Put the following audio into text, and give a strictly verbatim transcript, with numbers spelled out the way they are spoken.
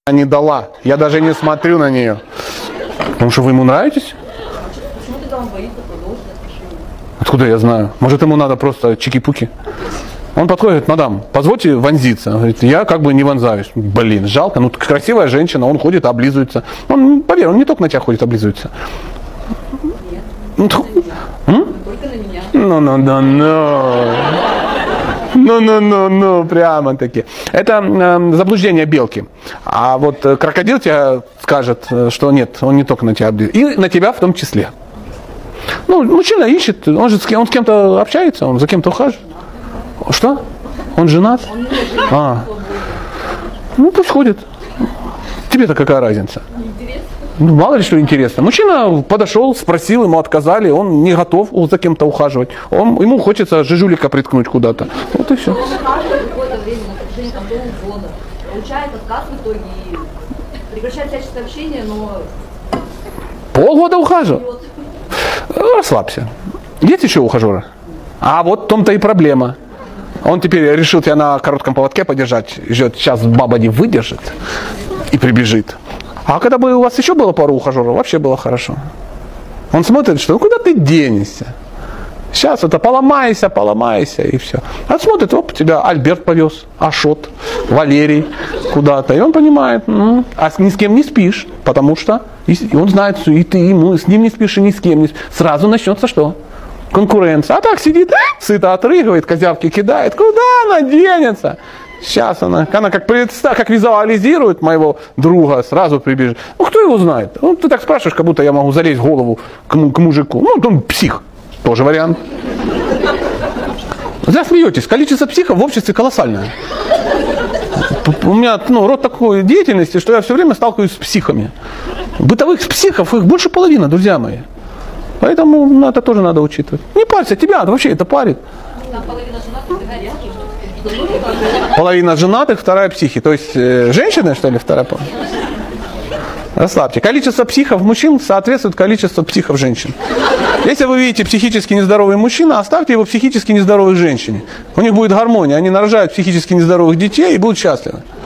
не дала. Я даже не смотрю на нее. Потому что вы ему нравитесь? Почему тогда он боится продолжить отношения? Откуда я знаю? Может, ему надо просто чики-пуки? Он подходит, мадам, позвольте вонзиться. Он говорит, я как бы не вонзаюсь. Блин, жалко. Ну, красивая женщина, он ходит, облизывается. Он, поверь, он не только на тебя ходит, облизывается. Нет, Ну, только на меня. Только на меня. Ну, ну, ну, ну. Ну, ну, ну, ну, прямо таки. Это э, заблуждение белки. А вот э, крокодил тебе скажет, что нет, он не только на тебя облизывает. И на тебя в том числе. Ну, мужчина ищет, он же с, кем, он с кем-то общается, он за кем-то ухаживает. Что? Он женат? Он не женат. А. Ну, пусть ходит. Тебе-то какая разница? Интересно. Ну, мало ли что интересно. Мужчина подошел, спросил, ему отказали, он не готов за кем-то ухаживать. Он, ему хочется жижулика приткнуть куда-то. Вот и все. Он ухаживает какое-то время, на протяжении там полугода. Получает отказ в итоге и прекращает всяческое общение, но... Полгода ухаживал? Вот. Расслабься. Есть еще ухажеры? А вот в том-то и проблема. Он теперь решил тебя на коротком поводке подержать. Ждет, сейчас баба не выдержит и прибежит. А когда бы у вас еще было пару ухажеров, вообще было хорошо. Он смотрит, что ну куда ты денешься? Сейчас это поломайся, поломайся и все. А смотрит, оп, тебя Альберт повез, Ашот, Валерий куда-то. И он понимает, ну, а ни с кем не спишь, потому что и он знает, что и ты ему с ним не спишь, и ни с кем не спишь. Сразу начнется что? Конкуренция. А так сидит, э, сыто отрыгивает, козявки кидает. Куда она денется? Сейчас она, она как, представь, как визуализирует моего друга, сразу прибежит. Ну, кто его знает? Ну, ты так спрашиваешь, как будто я могу залезть в голову к, к мужику. Ну, он псих. Тоже вариант. Зря смеетесь. Количество психов в обществе колоссальное. У меня ну, род такой деятельности, что я все время сталкиваюсь с психами. Бытовых психов, их больше половины, друзья мои. Поэтому ну, это тоже надо учитывать. Не парься, тебя вообще это парит. Там половина женатых, другая рядом. Половина женатых, вторая психи. То есть э, женщины, что ли, вторая половина? Расслабьте. Количество психов мужчин соответствует количеству психов женщин. Если вы видите психически нездоровый мужчина, оставьте его психически нездоровой женщине. У них будет гармония. Они нарожают психически нездоровых детей и будут счастливы.